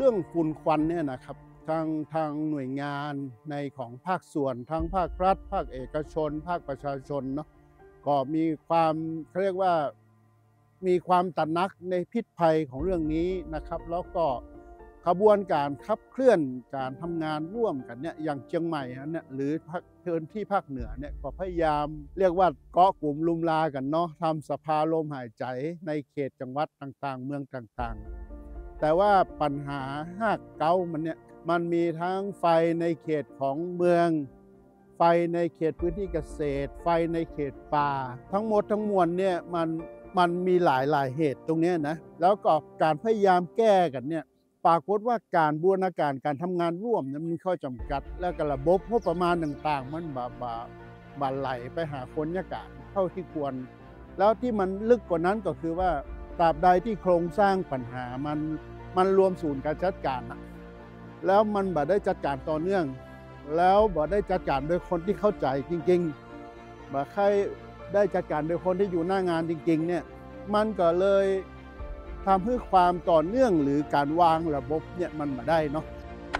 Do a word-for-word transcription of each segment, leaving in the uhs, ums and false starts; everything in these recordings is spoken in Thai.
รื่องฝุ่นควันเนี่ยนะครับทางทางหน่วยงานในของภาคส่วนทั้งภาครัฐภาคเอกชนภาคประชาชนเนาะก็มีความเขาเรียกว่ามีความตระหนักในพิษภัยของเรื่องนี้นะครับแล้วก็ขบวนการขับเคลื่อนการทำงานร่วมกันเนี่ยอย่างเชียงใหม่เนี่ยหรือภาคพื้นที่ภาคเหนือเนี่ยก็พยายามเรียกว่าเกาะกลุ่มลุมลากันเนาะทำสภาลมหายใจในเขตจังหวัดต่างๆเมืองต่างๆแต่ว่าปัญหาห้าเก้ามันเนี่ยมันมีทั้งไฟในเขตของเมืองไฟในเขตพื้นที่เกษตรไฟในเขตป่าทั้งหมดทั้งมวลเนี่ยมันมันมีหลายหลายเหตุตรงนี้นะแล้วก็การพยายามแก้กันเนี่ยปรากฏว่าการบูรณาการการทำงานร่วมนั้นมีข้อจำกัดและก็ระบบงบประมาณต่างๆมันบาบาบาไหลไปหาคนยากาศเท่าที่ควรแล้วที่มันลึกกว่านั้นก็คือว่าตราบใดที่โครงสร้างปัญหามันมันรวมศูนย์การจัดการนะแล้วมันบ่ได้จัดการต่อเนื่องแล้วบ่ได้จัดการโดยคนที่เข้าใจจริงๆบ่ใครได้จัดการโดยคนที่อยู่หน้างานจริงๆเนี่ยมันก็เลยทำให้ความต่อเนื่องหรือการวางระบบเนี่ยมันมาได้เนาะ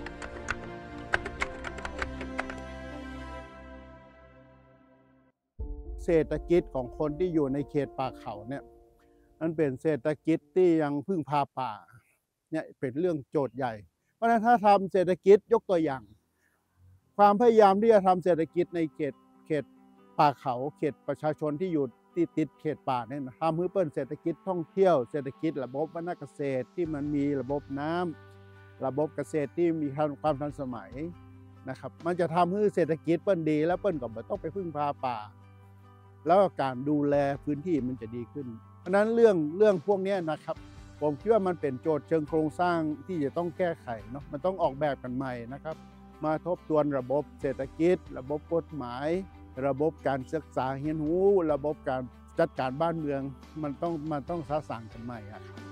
เศรษฐกิจของคนที่อยู่ในเขตป่าเขาเนี่ยมันเป็นเศรษฐกิจที่ยังพึ่งพาป่าเนี่ยเป็นเรื่องโจทย์ใหญ่เพราะฉะนั้นถ้าทำเศรษฐกิจยกตัวอย่างความพยายามที่จะทำเศรษฐกิจในเขตเขตป่าเขาเขตประชาชนที่อยู่ที่ติดเขตป่าเนี่ยทำให้เปิ้ลเศรษฐกิจท่องเที่ยวเศรษฐกิจระบบวรรณเกษตรที่มันมีระบบน้ำระบบเกษตรที่มีความทันสมัยนะครับมันจะทำให้เศรษฐกิจเปิ้ลดีแล้วเปิ้ลก็ไม่ต้องไปพึ่งพาป่าแล้วการดูแลพื้นที่มันจะดีขึ้นเพราะนั้นเรื่องเรื่องพวกนี้นะครับผมคิดว่ามันเป็นโจทย์เชิงโครงสร้างที่จะต้องแก้ไขเนาะมันต้องออกแบบกันใหม่นะครับมาทบทวนระบบเศรษฐกิจระบบกฎหมายระบบการศึกษาเรียนรู้ระบบการจัดการบ้านเมืองมันต้องมันต้องสร้างกันใหม่ครับ